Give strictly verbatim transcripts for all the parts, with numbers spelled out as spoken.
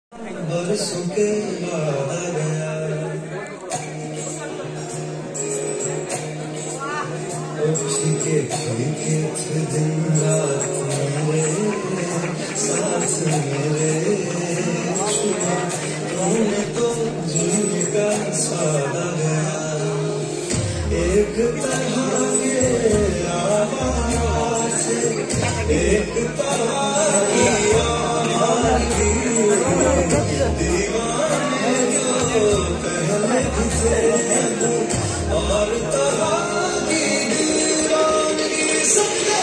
बरसों के बाद आ गया फीके फीके थे दिन रात मेरे सांस मेरे तूने तो जीने का स्वाद आ गया एक तरह के आवाज एक तरह की आवाज दीवाने जो पहले से और तरह की दीवानगी सबने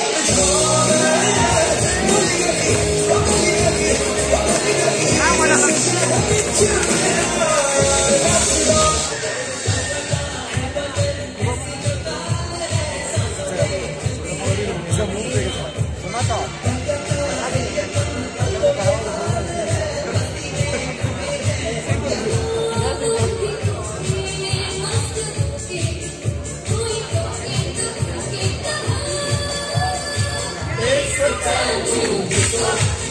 It's